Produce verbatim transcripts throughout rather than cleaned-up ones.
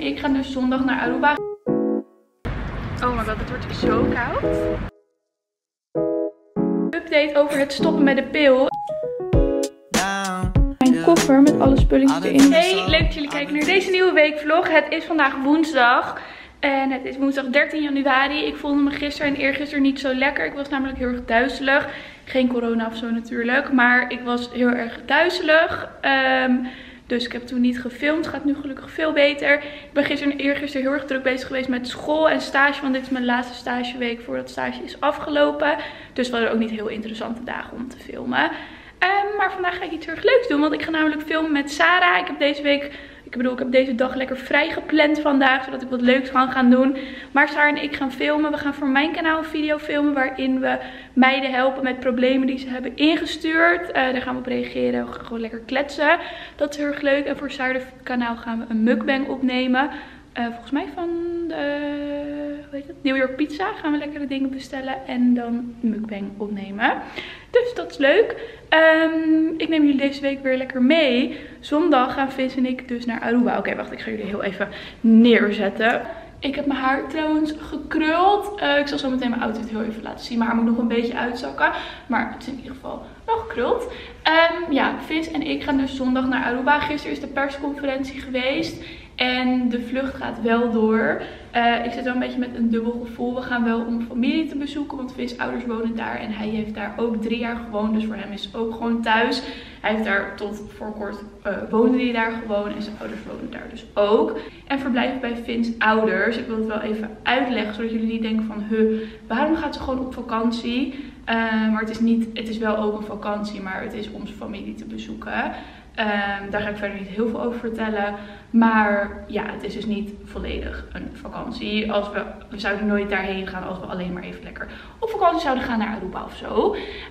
ik gaan dus zondag naar Aruba. Oh my god, het wordt zo koud. Update over het stoppen met de pil. Mijn koffer met alle spulletjes erin. Hey, leuk dat jullie kijken naar deze nieuwe weekvlog. Het is vandaag woensdag. En het is woensdag dertien januari. Ik voelde me gisteren en eergisteren niet zo lekker. Ik was namelijk heel erg duizelig. Geen corona of zo natuurlijk. Maar ik was heel erg duizelig. Um, dus ik heb toen niet gefilmd. Het gaat nu gelukkig veel beter. Ik ben gisteren en eergisteren heel erg druk bezig geweest met school en stage. Want dit is mijn laatste stageweek voordat stage is afgelopen. Dus het waren ook niet heel interessante dagen om te filmen. Um, maar vandaag ga ik iets heel erg leuks doen. Want ik ga namelijk filmen met Sarah. Ik heb deze week... Ik bedoel, ik heb deze dag lekker vrij gepland vandaag, zodat ik wat leuks kan gaan doen. Maar Sarah en ik gaan filmen. We gaan voor mijn kanaal een video filmen waarin we meiden helpen met problemen die ze hebben ingestuurd. Uh, daar gaan we op reageren, we gaan gewoon lekker kletsen. Dat is heel erg leuk. En voor Sarah's kanaal gaan we een mukbang opnemen. Uh, volgens mij van de, hoe heet het? New York Pizza gaan we lekkere dingen bestellen en dan een mukbang opnemen. Dus dat is leuk. Um, ik neem jullie deze week weer lekker mee. Zondag gaan Vince en ik dus naar Aruba. Oké, okay, wacht, ik ga jullie heel even neerzetten. Ik heb mijn haar trouwens gekruld. Uh, ik zal zo meteen mijn outfit heel even laten zien. Mijn haar moet nog een beetje uitzakken. Maar het is in ieder geval wel gekruld. Um, ja, Vince en ik gaan dus zondag naar Aruba. Gisteren is de persconferentie geweest. En de vlucht gaat wel door. Uh, ik zit wel een beetje met een dubbel gevoel. We gaan wel om familie te bezoeken. Want Vince's ouders wonen daar. En hij heeft daar ook drie jaar gewoond. Dus voor hem is het ook gewoon thuis. Hij heeft daar tot voor kort uh, woonde hij daar gewoon. En zijn ouders wonen daar dus ook. En verblijven bij Vince's ouders. Ik wil het wel even uitleggen. Zodat jullie niet denken van... Huh, waarom gaat ze gewoon op vakantie? Uh, maar het is, niet, het is wel ook een vakantie. Maar het is om zijn familie te bezoeken. Um, daar ga ik verder niet heel veel over vertellen. Maar ja, het is dus niet volledig een vakantie. Als we, we zouden nooit daarheen gaan als we alleen maar even lekker op vakantie zouden gaan naar Aruba of zo.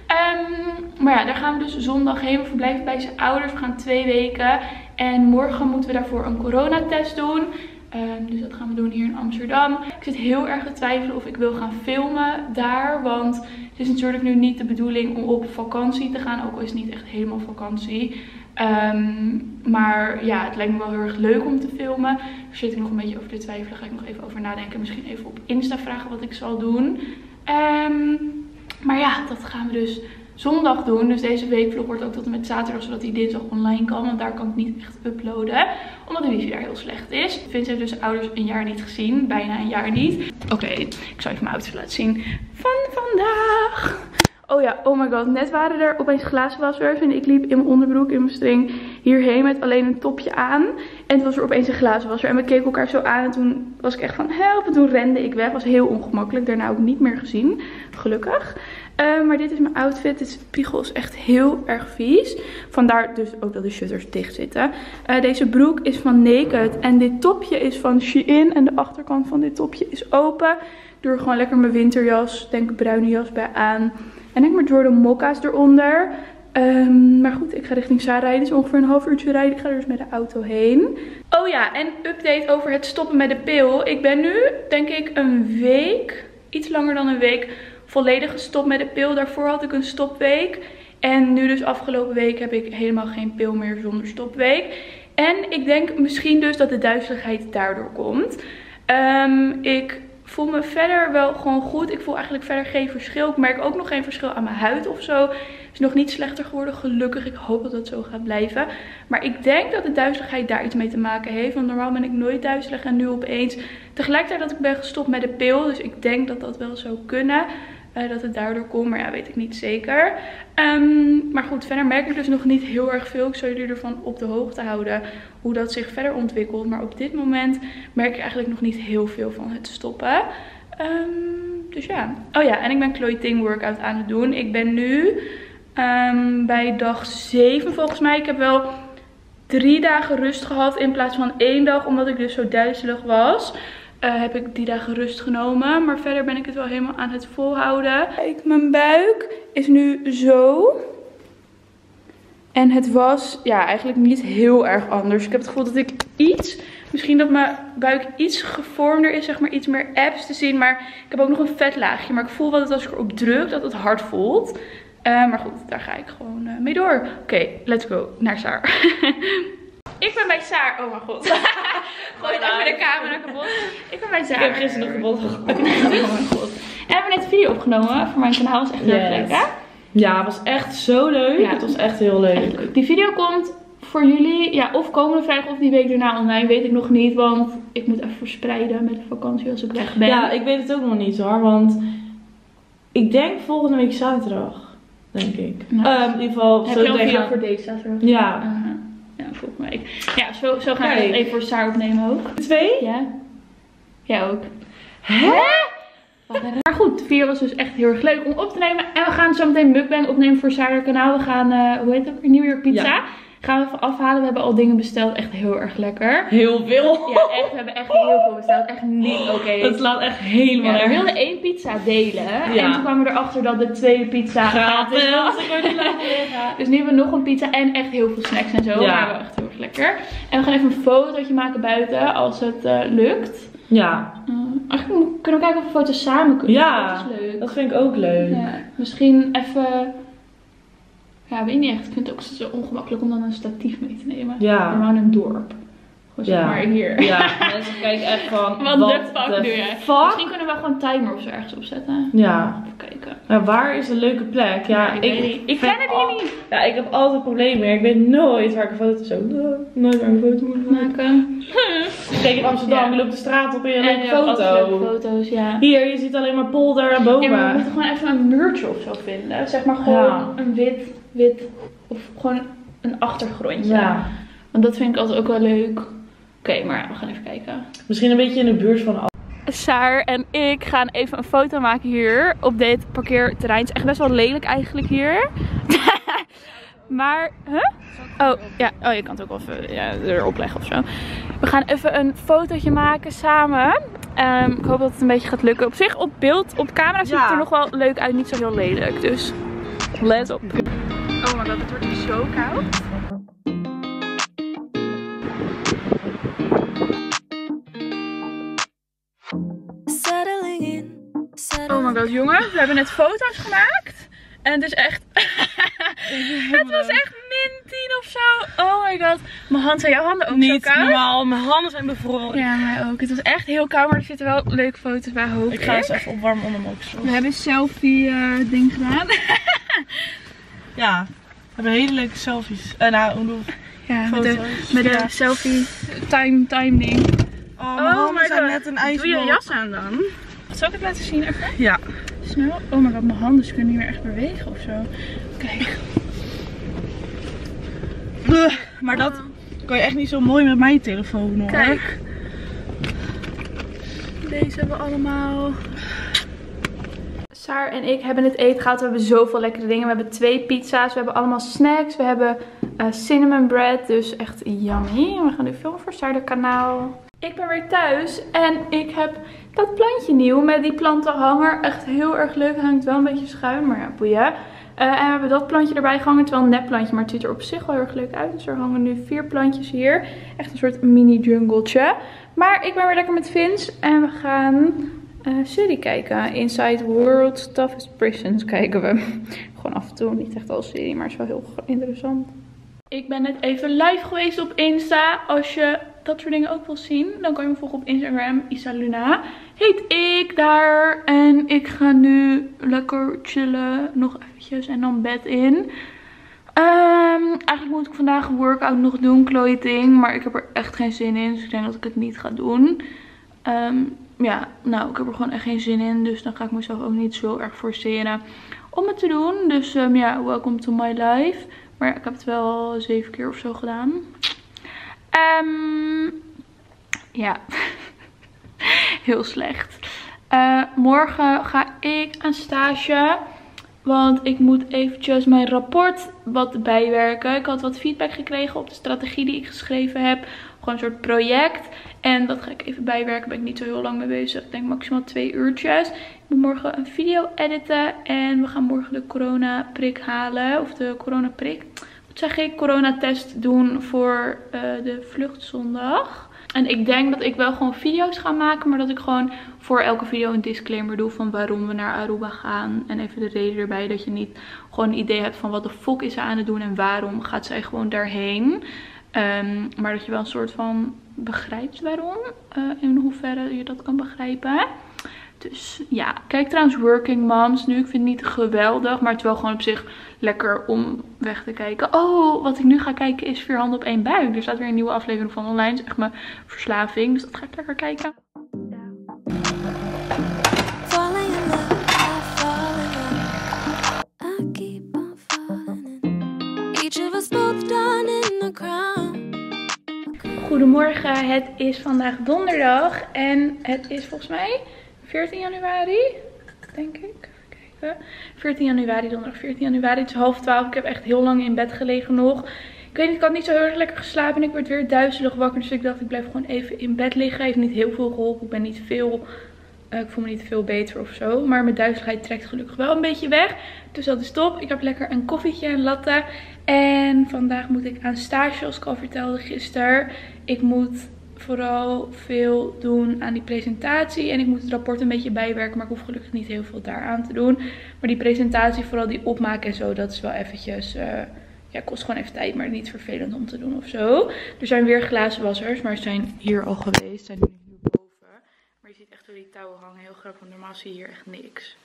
Um, maar ja, daar gaan we dus zondag heen. We verblijven bij zijn ouders. We gaan twee weken. En morgen moeten we daarvoor een coronatest doen. Um, dus dat gaan we doen hier in Amsterdam. Ik zit heel erg te twijfelen of ik wil gaan filmen daar. Want het is natuurlijk nu niet de bedoeling om op vakantie te gaan. Ook al is het niet echt helemaal vakantie. Um, maar ja, het lijkt me wel heel erg leuk om te filmen. Daar zit ik nog een beetje over te twijfelen. Daar ga ik nog even over nadenken. Misschien even op Insta vragen wat ik zal doen. Um, maar ja, dat gaan we dus zondag doen. Dus deze weekvlog wordt ook tot en met zaterdag, zodat die dinsdag online kan. Want daar kan ik niet echt uploaden. Omdat de wifi daar heel slecht is. Vince heeft dus zijn ouders een jaar niet gezien. Bijna een jaar niet. Oké, okay, ik zal even mijn outfit laten zien van vandaag. Oh ja, oh my god. Net waren er opeens glazenwassers. En ik liep in mijn onderbroek, in mijn string hierheen met alleen een topje aan. En toen was er opeens een glazenwasser. En we keken elkaar zo aan. En toen was ik echt van help. En toen rende ik weg. Was heel ongemakkelijk. Daarna ook niet meer gezien. Gelukkig. Uh, maar dit is mijn outfit. Dit spiegel is echt heel erg vies. Vandaar dus ook dat de shutters dicht zitten. Uh, deze broek is van Naked. En dit topje is van Shein. En de achterkant van dit topje is open. Ik doe er gewoon lekker mijn winterjas. Denk een bruine jas bij aan. En ik met Jordan mokka's eronder. Um, maar goed, ik ga richting Sarah rijden. Het is ongeveer een half uurtje rijden. Ik ga er dus met de auto heen. Oh ja, en update over het stoppen met de pil. Ik ben nu, denk ik, een week, iets langer dan een week, volledig gestopt met de pil. Daarvoor had ik een stopweek. En nu dus afgelopen week heb ik helemaal geen pil meer zonder stopweek. En ik denk misschien dus dat de duizeligheid daardoor komt. Um, ik... Ik voel me verder wel gewoon goed. Ik voel eigenlijk verder geen verschil. Ik merk ook nog geen verschil aan mijn huid of zo. Het is nog niet slechter geworden, gelukkig. Ik hoop dat dat zo gaat blijven. Maar ik denk dat de duizeligheid daar iets mee te maken heeft. Want normaal ben ik nooit duizelig en nu opeens. Tegelijkertijd dat ik ben gestopt met de pil. Dus ik denk dat dat wel zou kunnen. Uh, dat het daardoor komt, maar ja, weet ik niet zeker. Um, maar goed, verder merk ik dus nog niet heel erg veel. Ik zal jullie ervan op de hoogte houden hoe dat zich verder ontwikkelt. Maar op dit moment merk ik eigenlijk nog niet heel veel van het stoppen. Um, dus ja. Oh ja, en ik ben Chloe Ting workout aan het doen. Ik ben nu um, bij dag zeven volgens mij. Ik heb wel drie dagen rust gehad in plaats van één dag, omdat ik dus zo duizelig was. Uh, heb ik die dagen rust genomen. Maar verder ben ik het wel helemaal aan het volhouden. Kijk, mijn buik is nu zo. En het was ja, eigenlijk niet heel erg anders. Ik heb het gevoel dat ik iets, misschien dat mijn buik iets gevormder is. Zeg maar iets meer abs te zien. Maar ik heb ook nog een vetlaagje. Maar ik voel wel dat als ik erop druk, dat het hard voelt. Uh, maar goed, daar ga ik gewoon uh, mee door. Oké, okay, let's go naar Saar. Ik ben bij Saar. Oh mijn god. Gooi het even de bijna kapot. Ik ben bij Zara. Ik heb gisteren nog kapot gegooid. Oh mijn god. En we hebben net een video opgenomen voor mijn kanaal. Dat is echt heel Yes. leuk, hè? Ja, het was echt zo leuk. Ja. Het was echt heel leuk. Echt leuk. Die video komt voor jullie, ja, of komende vrijdag of die week daarna online. Weet ik nog niet, want ik moet even verspreiden met de vakantie als ik weg ben. Ja, ik weet het ook nog niet hoor. Want ik denk volgende week zaterdag. Denk ik. Nou, um, in ieder geval. heb zo je al een video tegen- voor deze zaterdag? Ja. Uh-huh. Ja, volgende week. Ja, zo, zo gaan we Kijk. het even voor Saar opnemen ook. Twee? Ja. Jij ook. Hè? Maar goed, de video was dus echt heel erg leuk om op te nemen. En we gaan zo meteen mukbang opnemen voor Saar kanaal. We gaan, uh, hoe heet het ook weer? New York pizza. Ja. Gaan we even afhalen. We hebben al dingen besteld. Echt heel erg lekker. Heel veel. Ja, echt. We hebben echt heel veel besteld. Echt niet oké. Okay. Het slaat echt helemaal Ja, we nergens. wilden één pizza delen. Ja. En toen kwamen we erachter dat de tweede pizza gratis was. Ik word niet laten liggen. Dus nu hebben we nog een pizza en echt heel veel snacks en zo. Ja. Maar wel echt heel erg lekker. En we gaan even een fotootje maken buiten als het uh, lukt. Ja. Uh, eigenlijk kunnen we kijken of we foto's samen kunnen. Ja, Dat is leuk. dat vind ik ook leuk. Ja, misschien even... Ja, weet ik niet echt. Ik vind het ook zo ongemakkelijk om dan een statief mee te nemen. Ja. Normaal in een dorp. Gewoon zeg Ja. maar hier. Ja, mensen kijken echt van, Wat wat de fuck de doe jij? fuck? Misschien kunnen we wel gewoon een timer of zo ergens opzetten. Ja. Even kijken. Maar waar is een leuke plek? Ja, ik weet niet. Ik vind ken het al- hier niet. Ja, ik heb altijd problemen. Ik weet nooit waar ik een foto zo. Nooit waar ik een foto moet maken. Maken. Kijk in Amsterdam, Ja. je loopt de straat op en je En leuke je hebt altijd foto. leuke foto's, ja. Hier, je ziet alleen maar polder en bomen. Ja, maar we moeten gewoon even een muurtje of zo vinden. Zeg maar gewoon Ja. een wit, wit, of gewoon een achtergrondje. Ja. Want dat vind ik altijd ook wel leuk. Oké, okay, maar we gaan even kijken. Misschien een beetje in de buurt van. Saar en ik gaan even een foto maken hier op dit parkeerterrein. Het is echt best wel lelijk eigenlijk hier. Maar, huh? Oh, ja. Oh, je kan het ook wel even ja, erop leggen of zo. We gaan even een fotootje maken samen. Um, ik hoop dat het een beetje gaat lukken. Op zich, op beeld, op camera ziet Ja. het er nog wel leuk uit. Niet zo heel lelijk, dus let op. Oh my god, het wordt zo koud. Oh my god, jongens. We hebben net foto's gemaakt. En het is echt... het was echt min tien of zo. Oh my god. Mijn handen, zijn jouw handen ook Niet zo koud? normaal, mijn handen zijn bevroren. Ja, mij ook. Het was echt heel koud, maar er zitten wel leuke foto's bij, hoop ik. Ik ga eens even opwarmen onder mijn oksel. We hebben een selfie uh, ding gedaan. Ja, we hebben hele leuke selfies. Uh, nou, hoe bedoel Ja, met de, foto's. met de Ja. selfie time, time ding. Oh, mijn handen my zijn God. net een Doe ijsblok. je jas aan dan? Zal ik het laten zien even? Ja. Snel. Oh my god, mijn handen kunnen niet meer echt bewegen of zo. Kijk. Uh, maar dat kan je echt niet zo mooi met mijn telefoon hoor. Kijk. Deze hebben we allemaal. Saar en ik hebben het eten gehad. We hebben zoveel lekkere dingen. We hebben twee pizza's. We hebben allemaal snacks. We hebben uh, cinnamon bread. Dus echt yummy. We gaan nu filmen voor Saar kanaal. Ik ben weer thuis en ik heb dat plantje nieuw met die plantenhanger. Echt heel erg leuk. Het hangt wel een beetje schuin, maar ja, boeien. Uh, en we hebben dat plantje erbij gehangen. Het is wel een nep plantje, maar het ziet er op zich wel heel erg leuk uit. Dus er hangen nu vier plantjes hier. Echt een soort mini jungletje. Maar ik ben weer lekker met Vince en we gaan uh, serie kijken. Inside World's Toughest Prisons kijken we. Gewoon af en toe, niet echt als serie, maar het is wel heel interessant. Ik ben net even live geweest op Insta. Als je dat soort dingen ook wil zien, dan kan je me volgen op Instagram. Isaluna heet ik daar. En ik ga nu lekker chillen. Nog eventjes en dan bed in. Um, eigenlijk moet ik vandaag een workout nog doen, clothing. Maar ik heb er echt geen zin in. Dus ik denk dat ik het niet ga doen. Um, ja, nou, ik heb er gewoon echt geen zin in. Dus dan ga ik mezelf ook niet zo erg forceren om het te doen. Dus um, ja, welcome to my life. Maar ja, ik heb het wel al zeven keer of zo gedaan. Um, ja, heel slecht. Uh, morgen ga ik aan stage. Want ik moet eventjes mijn rapport wat bijwerken. Ik had wat feedback gekregen op de strategie die ik geschreven heb. Gewoon een soort project. En dat ga ik even bijwerken. Daar ben ik niet zo heel lang mee bezig. Ik denk maximaal twee uurtjes. Ik moet morgen een video editen. En we gaan morgen de coronaprik halen. Of de coronaprik. Wat zeg ik? Coronatest doen voor uh, de vluchtzondag. En ik denk dat ik wel gewoon video's ga maken. Maar dat ik gewoon voor elke video een disclaimer doe van waarom we naar Aruba gaan. En even de reden erbij. Dat je niet gewoon een idee hebt van wat de fuck is ze aan het doen. En waarom gaat zij gewoon daarheen. Um, maar dat je wel een soort van begrijpt waarom. Uh, in hoeverre je dat kan begrijpen. Dus ja, kijk trouwens Working Moms nu. Ik vind het niet geweldig, maar het is wel gewoon op zich lekker om weg te kijken. Oh, wat ik nu ga kijken is Vier Handen op één Buik. Er staat weer een nieuwe aflevering van online. Het is echt mijn verslaving, dus dat ga ik lekker kijken. Goedemorgen, het is vandaag donderdag en het is volgens mij veertien januari, denk ik. Even kijken. veertien januari, donderdag veertien januari. Het is half twaalf. Ik heb echt heel lang in bed gelegen nog. Ik weet niet, ik had niet zo heel erg lekker geslapen en ik werd weer duizelig wakker. Dus ik dacht, ik blijf gewoon even in bed liggen. Heeft niet heel veel geholpen. Ik ben niet veel, uh, ik voel me niet veel beter of zo. Maar mijn duizeligheid trekt gelukkig wel een beetje weg. Dus dat is top. Ik heb lekker een koffietje en latte. En vandaag moet ik aan stage, zoals ik al vertelde gisteren. Ik moet vooral veel doen aan die presentatie. En ik moet het rapport een beetje bijwerken. Maar ik hoef gelukkig niet heel veel daaraan te doen. Maar die presentatie, vooral die opmaken en zo, dat is wel eventjes... Uh, ja, kost gewoon even tijd, maar niet vervelend om te doen of zo. Er zijn weer glazenwassers, maar ze zijn hier al geweest. Ze zijn nu hierboven. Maar je ziet echt door die touwen hangen. Heel grappig, want normaal zie je hier echt niks.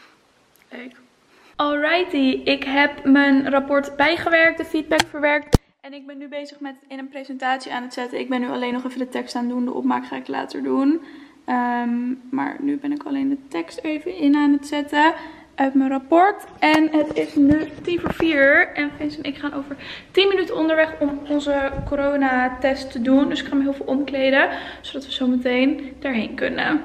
Kijk. Alrighty, ik heb mijn rapport bijgewerkt, de feedback verwerkt. En ik ben nu bezig met in een presentatie aan het zetten. Ik ben nu alleen nog even de tekst aan het doen. De opmaak ga ik later doen. Um, maar nu ben ik alleen de tekst even in aan het zetten uit mijn rapport. En het is nu tien voor vier. En Vincent en ik gaan over tien minuten onderweg om onze coronatest te doen. Dus ik ga me heel veel omkleden. Zodat we zo meteen daarheen kunnen.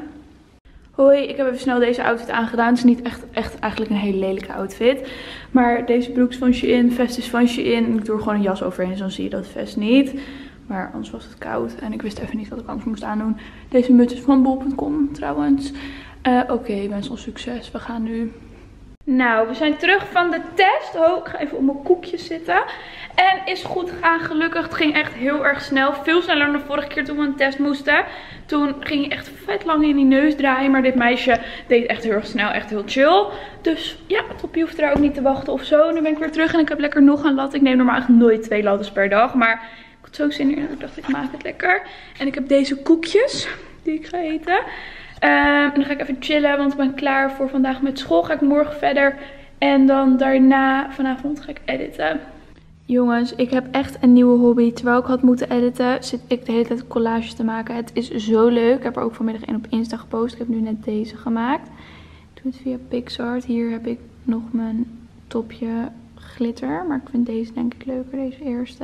Hoi, ik heb even snel deze outfit aangedaan. Het is niet echt, echt eigenlijk een hele lelijke outfit. Maar deze broek is van Shein, vest is van Shein. Ik doe er gewoon een jas overheen, dus dan zie je dat vest niet. Maar anders was het koud en ik wist even niet wat ik anders moest aandoen. Deze muts is van bol punt com trouwens. Uh, Oké, okay, wens ons succes. We gaan nu... Nou, we zijn terug van de test. Oh, ik ga even op mijn koekjes zitten. En is goed gegaan, gelukkig. Het ging echt heel erg snel. Veel sneller dan de vorige keer toen we een test moesten. Toen ging je echt vet lang in die neus draaien. Maar dit meisje deed echt heel erg snel, echt heel chill. Dus ja, top, je hoeft er ook niet te wachten of zo. Nu ben ik weer terug en ik heb lekker nog een latte. Ik neem normaal echt nooit twee lattes per dag. Maar ik had zo zin in en ik dacht, ik maak het lekker. En ik heb deze koekjes die ik ga eten. Um, en dan ga ik even chillen, want ik ben klaar voor vandaag met school. Ga ik morgen verder. En dan daarna, vanavond ga ik editen. Jongens, ik heb echt een nieuwe hobby. Terwijl ik had moeten editen, zit ik de hele tijd collages te maken. Het is zo leuk. Ik heb er ook vanmiddag één op Insta gepost. Ik heb nu net deze gemaakt. Ik doe het via PixArt. Hier heb ik nog mijn topje glitter. Maar ik vind deze denk ik leuker, deze eerste.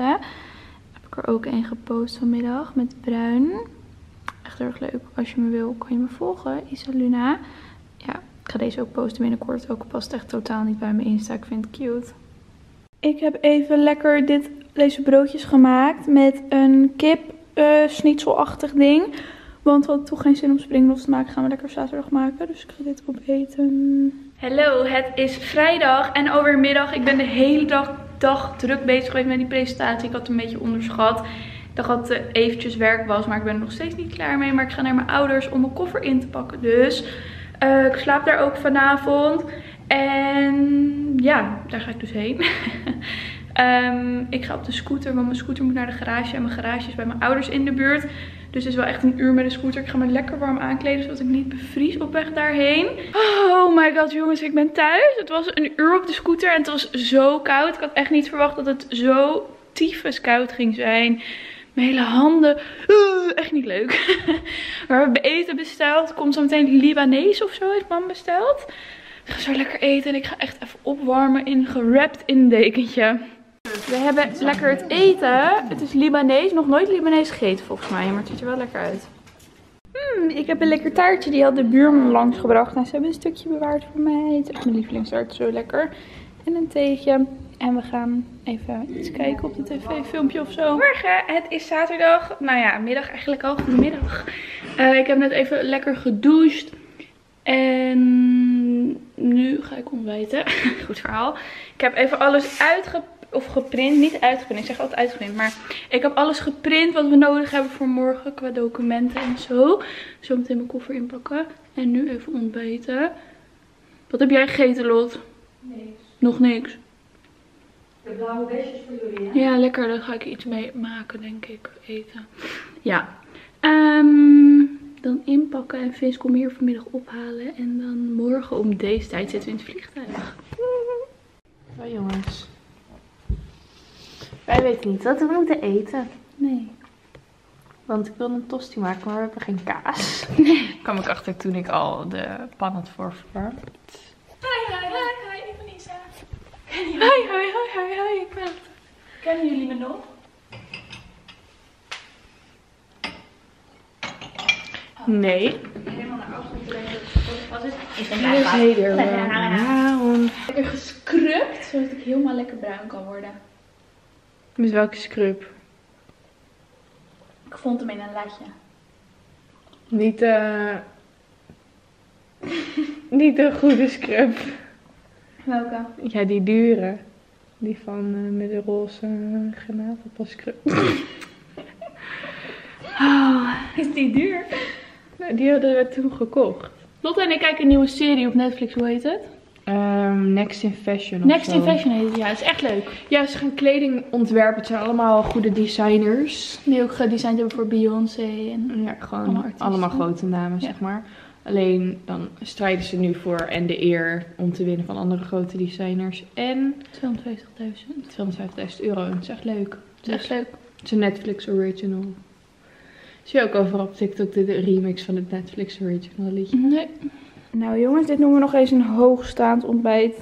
Heb ik er ook één gepost vanmiddag met bruin. Echt heel erg leuk. Als je me wil, kan je me volgen. Isaluna. Ja, ik ga deze ook posten binnenkort. Ook past echt totaal niet bij mijn Insta. Ik vind het cute. Ik heb even lekker dit, deze broodjes gemaakt met een kip uh, schnitzelachtig ding. Want we hadden toch geen zin om springrolls te maken. Gaan we lekker zaterdag maken. Dus ik ga dit opeten. Hallo, het is vrijdag en alweer middag. Ik ben de hele dag, dag druk bezig geweest met die presentatie. Ik had het een beetje onderschat. Ik dacht dat het eventjes werk was, maar ik ben er nog steeds niet klaar mee. Maar ik ga naar mijn ouders om mijn koffer in te pakken. Dus uh, ik slaap daar ook vanavond. En ja, daar ga ik dus heen. um, ik ga op de scooter, want mijn scooter moet naar de garage. En mijn garage is bij mijn ouders in de buurt. Dus het is wel echt een uur met de scooter. Ik ga me lekker warm aankleden, zodat ik niet bevries op weg daarheen. Oh my god, jongens, ik ben thuis. Het was een uur op de scooter en het was zo koud. Ik had echt niet verwacht dat het zo tyfus koud ging zijn. Mijn hele handen. Uh, echt niet leuk. Maar we hebben eten besteld. Komt zo meteen Libanees of zo, heeft mam besteld. Ik ga zo lekker eten en ik ga echt even opwarmen in gewrapt in een dekentje. We hebben lekker het eten. Het is Libanees. Nog nooit Libanees gegeten volgens mij, maar het ziet er wel lekker uit. Hmm, ik heb een lekker taartje. Die had de buurman langsgebracht. En ze hebben een stukje bewaard voor mij. Het is echt mijn lievelingstaart. Zo lekker. En een theetje. En we gaan even iets kijken op de tv, filmpje of zo. Morgen, het is zaterdag. Nou ja, middag eigenlijk al. Goedemiddag. Uh, ik heb net even lekker gedoucht. En nu ga ik ontbijten. Goed verhaal. Ik heb even alles uitgeprint. Of geprint. Niet uitgeprint. Ik zeg altijd uitgeprint. Maar ik heb alles geprint wat we nodig hebben voor morgen. Qua documenten en zo. Zo meteen mijn koffer inpakken. En nu even ontbijten. Wat heb jij gegeten, Lot? Niks. Nog niks. De blauwe besjes voor jullie, hè? Ja, lekker. Daar ga ik iets mee maken, denk ik. Eten. Ja. Um, dan inpakken en Vince komt hier vanmiddag ophalen. En dan morgen om deze tijd zitten we in het vliegtuig. Zo jongens. Wij weten niet wat we moeten eten. Nee. Want ik wilde een tosti maken, maar we hebben geen kaas. Nee. Kwam ik achter toen ik al de pan had voorverwarmd. Hi, hi, hi, hi, ik ben Isa. Hi, hi, hi, hi, hi, ik ben het. Kennen jullie me nog? Nee. Helemaal naar afstand brengen. Wat is het? Ik ben Hier is Heder. Lekker gescrubt, zodat ik helemaal lekker bruin kan worden. Met welke scrub? Ik vond hem in een latje. Niet eh... niet de goede scrub. Welke? Ja, die dure. Die van uh, met de roze uh, granaatappelscrub. Oh, is die duur? Nee, die hadden we toen gekocht. Lotte en ik kijken een nieuwe serie op Netflix, hoe heet het? Um, Next in Fashion of Next zo. in Fashion heet het, ja, dat is echt leuk. Ja, ze gaan kleding ontwerpen. Het zijn allemaal goede designers. Die ook gedesigned hebben voor Beyoncé en ja, gewoon allemaal, allemaal grote namen, ja. Zeg maar. Alleen dan strijden ze nu voor en de eer om te winnen van andere grote designers. En tweehonderdvijftigduizend. tweehonderdvijftigduizend euro. Dat is echt leuk. Dat is echt leuk. Het is een Netflix original. Zie je ook overal op TikTok de remix van het Netflix original liedje? Nee. Nou jongens, dit noemen we nog eens een hoogstaand ontbijt.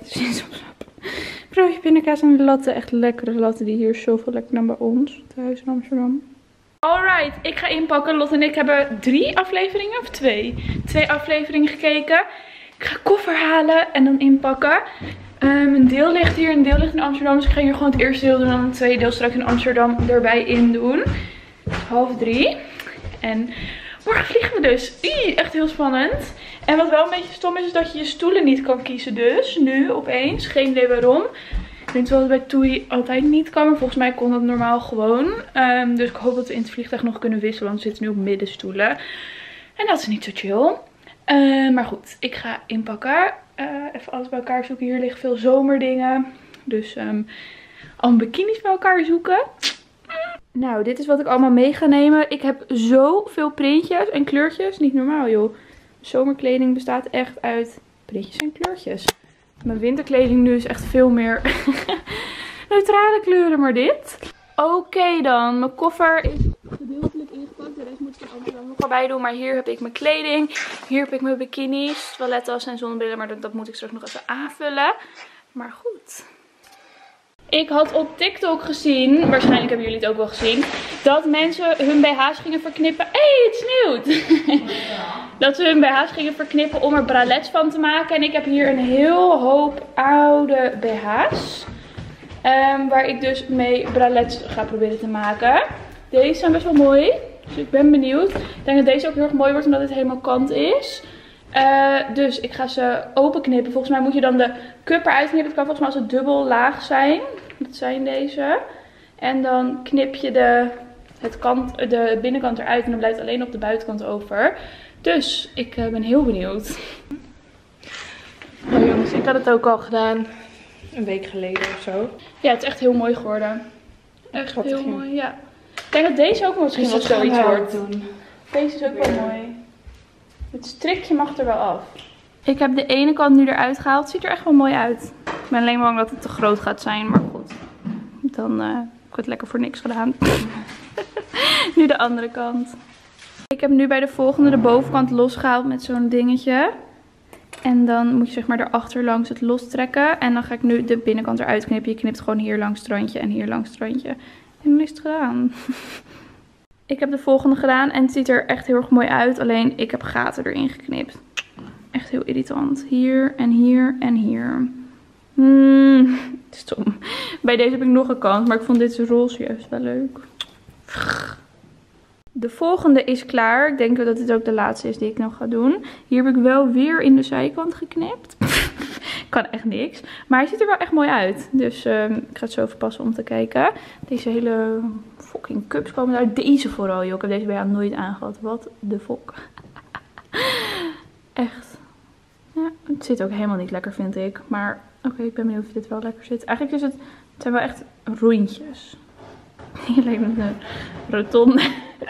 Broodje pindakaas en latten. Echt lekkere latten die hier zoveel lekker dan bij ons thuis in Amsterdam. Alright, ik ga inpakken. Lotte en ik hebben drie afleveringen of twee? Twee afleveringen gekeken. Ik ga koffer halen en dan inpakken. Um, een deel ligt hier, een deel ligt in Amsterdam. Dus ik ga hier gewoon het eerste deel doen en dan het tweede deel straks in Amsterdam erbij in doen. Half drie. En morgen vliegen we dus. Ie, echt heel spannend. En wat wel een beetje stom is, is dat je je stoelen niet kan kiezen. Dus nu opeens. Geen idee waarom. Ik denk wel dat het bij TUI altijd niet kan. Maar volgens mij kon dat normaal gewoon. Um, dus ik hoop dat we in het vliegtuig nog kunnen wisselen. Want we zitten nu op middenstoelen. En dat is niet zo chill. Uh, maar goed, ik ga inpakken. Uh, even alles bij elkaar zoeken. Hier liggen veel zomerdingen. Dus um, al bikinis bij elkaar zoeken. Nou, dit is wat ik allemaal mee ga nemen. Ik heb zoveel printjes en kleurtjes. Niet normaal, joh. Zomerkleding bestaat echt uit printjes en kleurtjes. Mijn winterkleding nu is echt veel meer neutrale kleuren, maar dit. Oké okay dan, mijn koffer is gedeeltelijk ingepakt. De rest moet ik er Amsterdam nog bij doen. Maar hier heb ik mijn kleding. Hier heb ik mijn bikinis, toilettas en zonnebrillen. Maar dat, dat moet ik straks nog even aanvullen. Maar goed. Ik had op TikTok gezien, waarschijnlijk hebben jullie het ook wel gezien, dat mensen hun B H's gingen verknippen. Hé, hey, het sneeuwt! Dat ze hun B H's gingen verknippen om er bralets van te maken. En ik heb hier een heel hoop oude B H's. Um, waar ik dus mee bralets ga proberen te maken. Deze zijn best wel mooi. Dus ik ben benieuwd. Ik denk dat deze ook heel erg mooi wordt omdat het helemaal kant is. Uh, dus ik ga ze open knippen. Volgens mij moet je dan de cup eruit knippen. Het kan volgens mij als het dubbel laag zijn. Dat zijn deze. En dan knip je de, het kant, de binnenkant eruit. En dan blijft alleen op de buitenkant over. Dus ik uh, ben heel benieuwd. Oh jongens, ik had het ook al gedaan. Een week geleden of zo. Ja, het is echt heel mooi geworden. Echt heel ging. mooi, ja. Ik denk dat deze ook misschien wel zoiets wordt. Doen. Deze is ook Weer. wel mooi. Het strikje mag er wel af. Ik heb de ene kant nu eruit gehaald. Het ziet er echt wel mooi uit. Ik ben alleen bang dat het te groot gaat zijn. Maar goed. Dan uh, heb ik het lekker voor niks gedaan. Nu de andere kant. Ik heb nu bij de volgende de bovenkant losgehaald met zo'n dingetje. En dan moet je zeg maar erachter langs het lostrekken. En dan ga ik nu de binnenkant eruit knippen. Je knipt gewoon hier langs het randje en hier langs het randje. En dan is het gedaan. Ik heb de volgende gedaan en het ziet er echt heel erg mooi uit. Alleen ik heb gaten erin geknipt. Echt heel irritant. Hier en hier en hier. Hmm, stom. Bij deze heb ik nog een kant, maar ik vond dit roze juist wel leuk. De volgende is klaar. Ik denk dat dit ook de laatste is die ik nog ga doen. Hier heb ik wel weer in de zijkant geknipt. Kan echt niks. Maar hij ziet er wel echt mooi uit. Dus um, ik ga het zo verpassen om te kijken. Deze hele fucking cups komen uit. Deze vooral, joh. Ik heb deze bij jou nooit aangehad. Wat de fok. Echt. Ja, het zit ook helemaal niet lekker, vind ik. Maar oké, okay, ik ben benieuwd of dit wel lekker zit. Eigenlijk is het Het zijn wel echt rondjes. Je lijkt met een rotonde.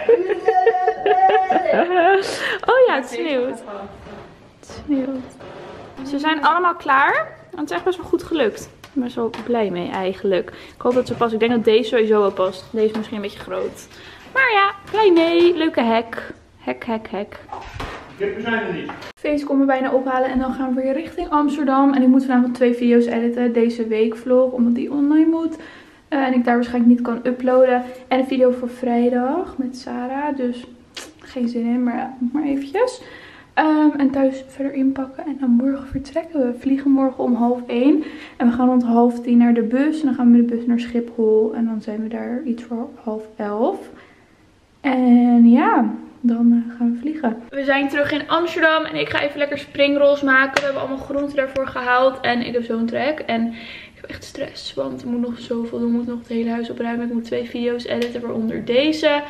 Oh ja, het sneeuwt. Het sneeuwt. Ze zijn allemaal klaar. En het is echt best wel goed gelukt. Ik ben er zo blij mee eigenlijk. Ik hoop dat ze past. Ik denk dat deze sowieso wel past. Deze is misschien een beetje groot. Maar ja, blij mee. Leuke hek. Hek, hek, hek. Kippen zijn er niet. Feest komt me bijna ophalen en dan gaan we weer richting Amsterdam. En ik moet vanavond twee video's editen. Deze week vlog, omdat die online moet. Uh, en ik daar waarschijnlijk niet kan uploaden. En een video voor vrijdag met Sarah. Dus geen zin in, maar ja, nog maar eventjes. Um, en thuis verder inpakken. En dan morgen vertrekken we. We vliegen morgen om half één. En we gaan rond half tien naar de bus. En dan gaan we met de bus naar Schiphol. En dan zijn we daar iets voor half elf. En ja, dan uh, gaan we vliegen. We zijn terug in Amsterdam. En ik ga even lekker springrolls maken. We hebben allemaal groenten daarvoor gehaald. En ik heb zo'n trek. En ik heb echt stress. Want ik moet nog zoveel doen. Ik moet nog het hele huis opruimen. Ik moet twee video's editen. Waaronder deze.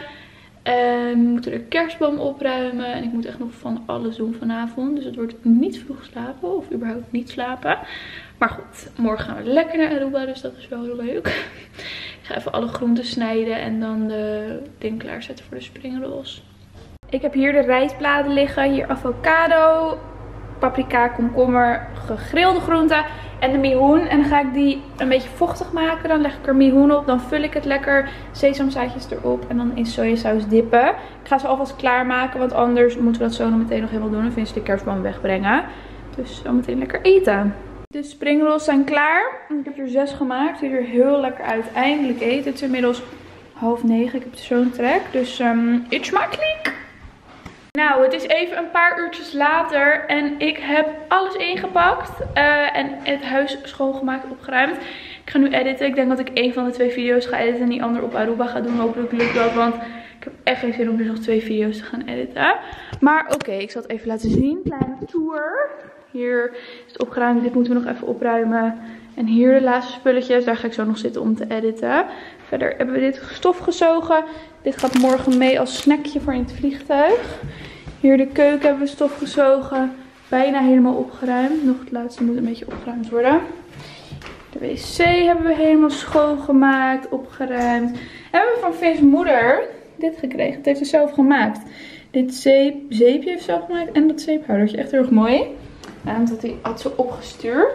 En we moeten de kerstboom opruimen. En ik moet echt nog van alles doen vanavond. Dus het wordt niet vroeg slapen. Of überhaupt niet slapen. Maar goed, morgen gaan we lekker naar Aruba. Dus dat is wel heel leuk. Ik ga even alle groenten snijden. En dan de ding klaarzetten voor de springrolls. Ik heb hier de rijstbladen liggen. Hier avocado, paprika, komkommer, gegrilde groenten. En de mihoen. En dan ga ik die een beetje vochtig maken. Dan leg ik er mihoen op. Dan vul ik het lekker. Sesamzaadjes erop. En dan in sojasaus dippen. Ik ga ze alvast klaarmaken. Want anders moeten we dat zo nog meteen nog helemaal doen. En vind je de kerstboom wegbrengen. Dus zo meteen lekker eten. De springrolls zijn klaar. Ik heb er zes gemaakt. Ziet er heel lekker uit. Eindelijk eten. Het is inmiddels half negen. Ik heb zo'n trek. Dus um, eet smakelijk. Nou, het is even een paar uurtjes later en ik heb alles ingepakt uh, en het huis schoongemaakt, opgeruimd. Ik ga nu editen. Ik denk dat ik één van de twee video's ga editen en die andere op Aruba ga doen. Hopelijk lukt dat, want ik heb echt geen zin om dus nog twee video's te gaan editen. Maar oké, okay, ik zal het even laten zien. Kleine tour. Hier is het opgeruimd. Dit moeten we nog even opruimen. En hier de laatste spulletjes. Daar ga ik zo nog zitten om te editen. Verder hebben we dit stof gezogen. Dit gaat morgen mee als snackje voor in het vliegtuig. Hier de keuken hebben we stof gezogen. Bijna helemaal opgeruimd. Nog het laatste moet een beetje opgeruimd worden. De wc hebben we helemaal schoongemaakt, opgeruimd. En we hebben van Vin's moeder dit gekregen. Het heeft ze zelf gemaakt. Dit zeep, zeepje heeft ze zelf gemaakt. En dat zeephoudertje. Echt heel erg mooi. En dat hij had ze opgestuurd.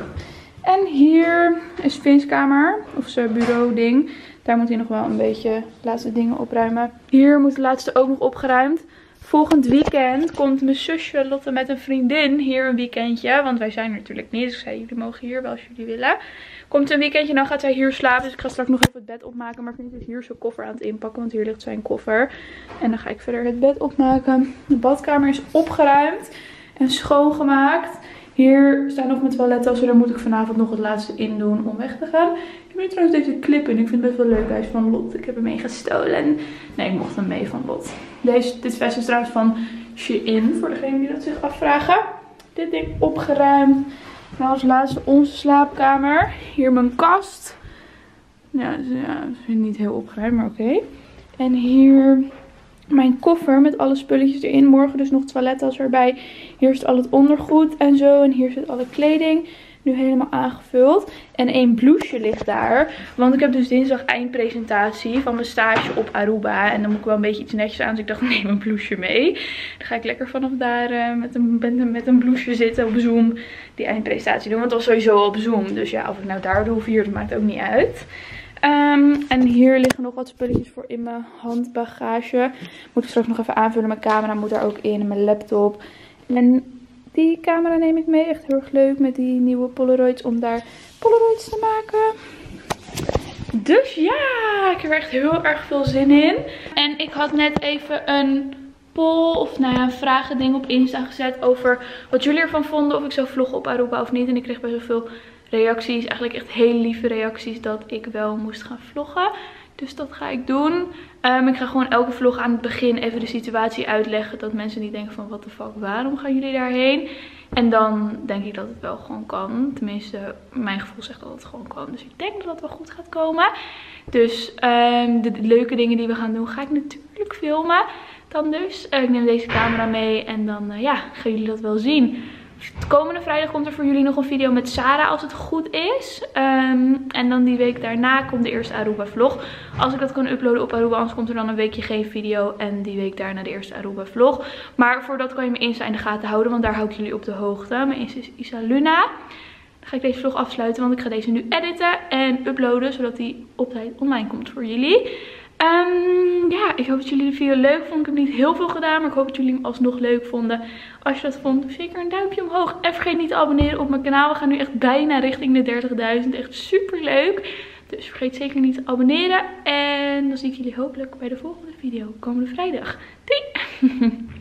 En hier is Vin's kamer. Of zijn bureau ding. Daar moet hij nog wel een beetje de laatste dingen opruimen. Hier moet de laatste ook nog opgeruimd. Volgend weekend komt mijn zusje Lotte met een vriendin hier een weekendje. Want wij zijn er natuurlijk niet. Dus ik zei, jullie mogen hier wel als jullie willen. Komt een weekendje, dan gaat zij hier slapen. Dus ik ga straks nog even het bed opmaken. Maar Vin is hier zijn koffer aan het inpakken. Want hier ligt zijn koffer. En dan ga ik verder het bed opmaken. De badkamer is opgeruimd en schoongemaakt. Hier staan nog mijn toilettassen. Daar moet ik vanavond nog het laatste in doen om weg te gaan. Ik heb nu trouwens deze clip in. Ik vind het best wel leuk. Hij is van Lot. Ik heb hem mee gestolen. Nee, ik mocht hem mee van Lot. Deze, dit vest is trouwens van Shein. Voor degenen die dat zich afvragen. Dit ding opgeruimd. Nou, als laatste onze slaapkamer. Hier mijn kast. Ja, ja niet heel opgeruimd, maar oké. Okay. En hier mijn koffer met alle spulletjes erin. Morgen dus nog toilettas erbij. Hier zit al het ondergoed en zo. En hier zit alle kleding. Nu helemaal aangevuld. En één blouseje ligt daar. Want ik heb dus dinsdag eindpresentatie van mijn stage op Aruba. En dan moet ik wel een beetje iets netjes aan. Dus ik dacht, neem een blouseje mee. Dan ga ik lekker vanaf daar uh, met, een, met een blouseje zitten op Zoom. Die eindpresentatie doen. Want het was sowieso op Zoom. Dus ja, of ik nou daar doe of hier, dat maakt ook niet uit. Um, en hier liggen nog wat spulletjes voor in mijn handbagage. Moet ik straks nog even aanvullen. Mijn camera moet daar ook in. En mijn laptop. En die camera neem ik mee. Echt heel erg leuk met die nieuwe Polaroids. Om daar Polaroids te maken. Dus ja, ik heb er echt heel erg veel zin in. En ik had net even een poll of nou ja, een vragen ding op Insta gezet. Over wat jullie ervan vonden. Of ik zou vloggen op Aruba of niet. En ik kreeg best wel veel reacties. Eigenlijk echt hele lieve reacties dat ik wel moest gaan vloggen. Dus dat ga ik doen. Um, ik ga gewoon elke vlog aan het begin even de situatie uitleggen. Dat mensen niet denken van what the fuck, waarom gaan jullie daarheen? En dan denk ik dat het wel gewoon kan. Tenminste, mijn gevoel zegt dat het gewoon kan. Dus ik denk dat het wel goed gaat komen. Dus um, de, de leuke dingen die we gaan doen ga ik natuurlijk filmen. Dan dus. Uh, ik neem deze camera mee en dan uh, ja, gaan jullie dat wel zien. Komende vrijdag komt er voor jullie nog een video met Sarah als het goed is. Um, en dan die week daarna komt de eerste Aruba vlog. Als ik dat kan uploaden op Aruba, anders komt er dan een weekje geen video. En die week daarna de eerste Aruba vlog. Maar voor dat kan je mijn Insta in de gaten houden, want daar hou ik jullie op de hoogte. Mijn Insta is Isaluna. Dan ga ik deze vlog afsluiten, want ik ga deze nu editen en uploaden, zodat die op tijd online komt voor jullie. Um, ja, ik hoop dat jullie de video leuk vonden. Ik heb niet heel veel gedaan, maar ik hoop dat jullie hem alsnog leuk vonden. Als je dat vond, doe zeker een duimpje omhoog. En vergeet niet te abonneren op mijn kanaal. We gaan nu echt bijna richting de dertigduizend. Echt super leuk. Dus vergeet zeker niet te abonneren. En dan zie ik jullie hopelijk bij de volgende video komende vrijdag. Doei!